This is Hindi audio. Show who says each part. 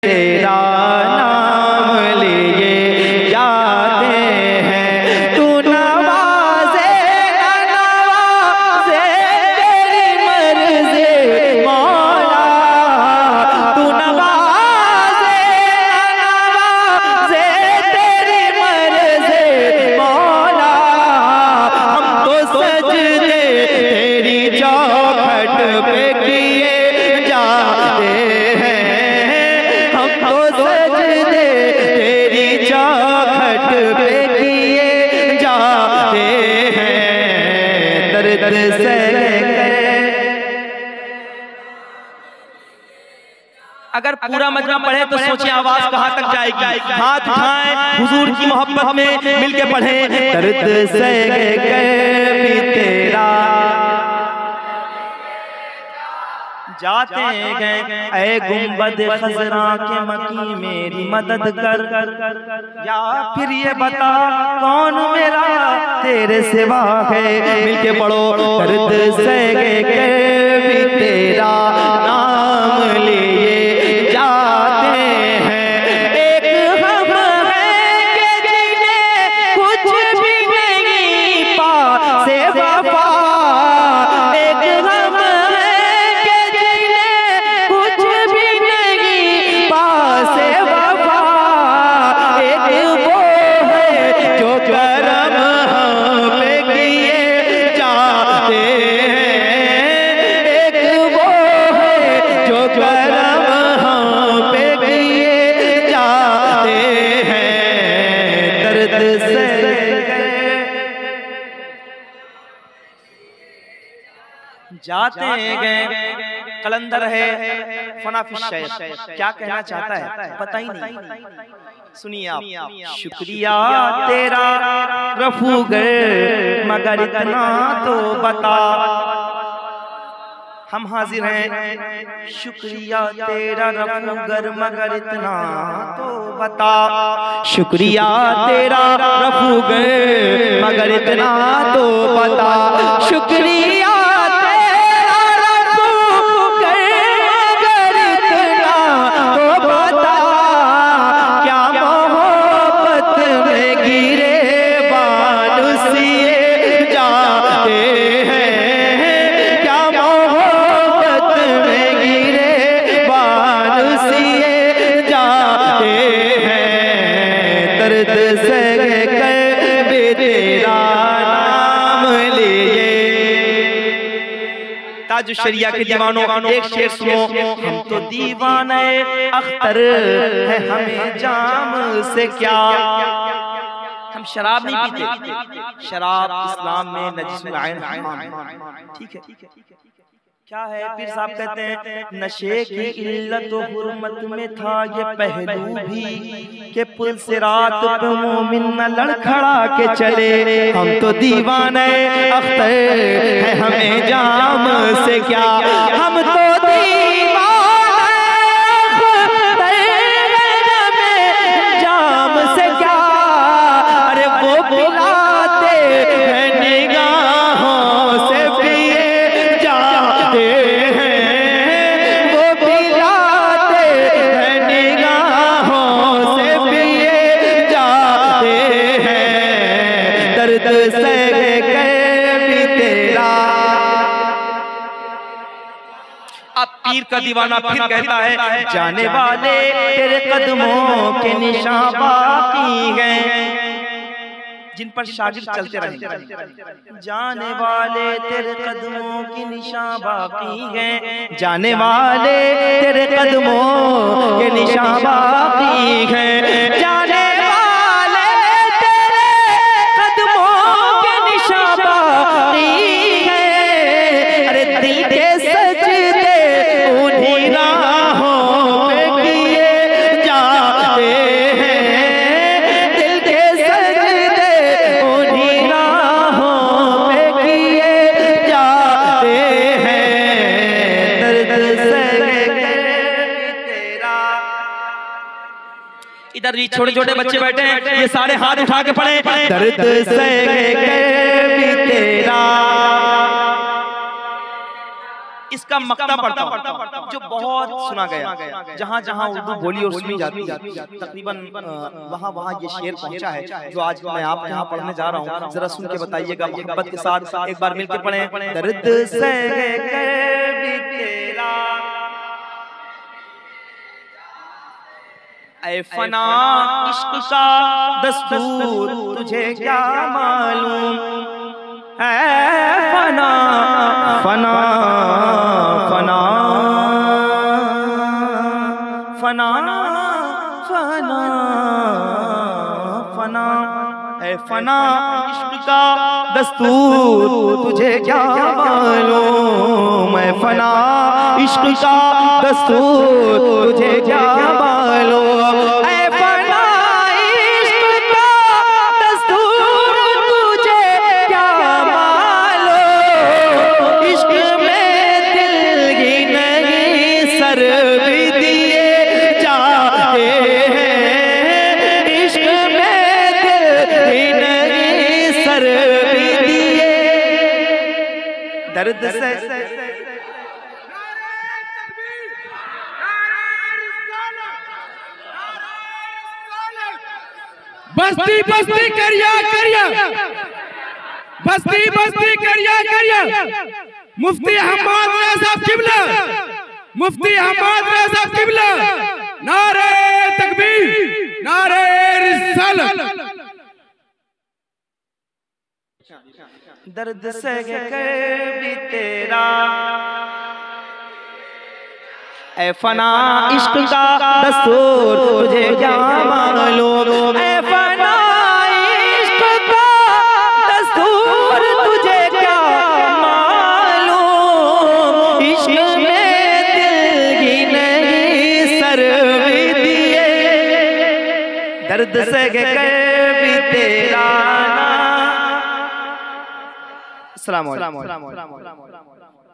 Speaker 1: तेरा नाम लिए जाते हैं। तू नवाजे नवाजे तेरी मर्ज़ी मौला, तू नवाजे नवाजे तेरी मर्ज़ी मौला। हम तो सजदे तेरी चौखट पे किए जाते हैं, हम तो सजदे तेरी चौखट पे किए जाते हैं। दर्द से अगर पूरा मजमा पढ़े तो सोचिए आवाज कहाँ तक जाएगी। हाथ उठाएं हुजूर की मोहब्बत में मिलके पढ़े। दर्द से भी तेरा जाते गए, ऐ गुंबद खजरा के मकी मेरी मदद कर, या फिर ये बता कौन मेरा तेरे सिवा है। मिलके पढ़ो। दर्द से भी तेरा नाम लिए जाते हैं। एक हम हैं कि जिन्हें कुछ भी नहीं पासे वफा, एक हम हैं कि जिन्हें कुछ भी नहीं पासे वफा। एक वो है जो करम हम पे किए जाते हैं, एक वो है जो करम हम पे किए जाते हैं। दर्द से जाते गए। कलंदर है फनाफी शेख, क्या कहना चाहता है पता ही नहीं। सुनिए आप। शुक्रिया तेरा रफूगर मगर इतना तो बता, हम हाजिर हैं। शुक्रिया तेरा रफूगर मगर इतना तो बता, शुक्रिया तेरा रफूगर मगर इतना तो बता। शुक्रिया जो शरिया के दीवानों एक शेर सुनो। हम तो दीवाने अख्तर है, हमें जाम से क्या। हम शराब नहीं पीते, शराब इस्लाम में नजिसुल ऐन हराम है। ठीक है क्या है। पीर साहब कहते हैं नशे की इल्लत हुर्मत में था ये पहलू भी, के पुल से रात पे मोमिन न लड़खड़ा के चले। हम तो दीवाने अख्तर है, हमें जाम से क्या। हम तो दीवाने हमें जाम से क्या। अरे वो पिलाते हैं निगाहों से पिए जाते हैं, वो पिलाते हैं निगाहों से पिए जाते हैं। दर्द से भी तेरा। अब पीर का दीवाना फिर कहता है जाने वाले तेरे कदमों के निशान बाकी हैं, जिन पर शागिर्द चलते रहेंगे। जाने वाले तेरे कदमों की निशान बाकी हैं, जाने वाले तेरे कदमों के निशान बाकी हैं। जाने वाले तेरे कदमों के निशान बाकी हैं। अरे दिल के सजदे उन्हीं राहों पे किए जाते हैं, दिल के सजदे उन्हीं राहों पे किए जाते हैं। दर्द से तेरा। इधर भी छोटे छोटे बच्चे बैठे हैं, ये सारे हाथ उठा के पढ़े। दर्द से भी तेरा। इसका मक्ता पढ़ता हूँ जो बहुत सुना गया, जहाँ जहाँ उर्दू बोली और सुनी जाती है तकरीबन वहाँ वहाँ ये शेर पहुँचा है जो आज मैं आपके यहाँ पढ़ने जा रहा हूँ। जरा सुन के बताइएगा मोहब्बत के साथ, एक बार मिलकर पढ़ें। दर्द से भी तेरा ऐ फना इश्क का दस्तूर तुझे क्या मालूम, ऐ फना फना फना फना फना फना ऐ फना इश्क का दस्तूर तुझे क्या मालूम, ऐ फना इश्क का दस्तूर तुझे क्या मालूम, ऐ फना इश्क का दस्तूर तुझे क्या मालूम, इश्क में दिल ही नहीं सर भी दिए जाते हैं, इश्क में दिल ही नहीं सर भी दिए, दर्द से
Speaker 2: बस्ती बस्ती करिया करिया, बस्ती बस्ती करिया करिया, मुफ्ती हम्माद रज़ा किबला, मुफ्ती हम्माद रज़ा किबला, नारे तकबीर, नारे रिसालत।
Speaker 1: दर्द से भी तेरा ऐ फना इश्क का दस्तूर तुझे क्या मालूम, ऐ फना इश्क का दस्तूर तुझे क्या मालूम, इश्क में दिल ही नहीं सर भी दिए, दर्द से भी तेरा। अस्सलाम वालेकुम।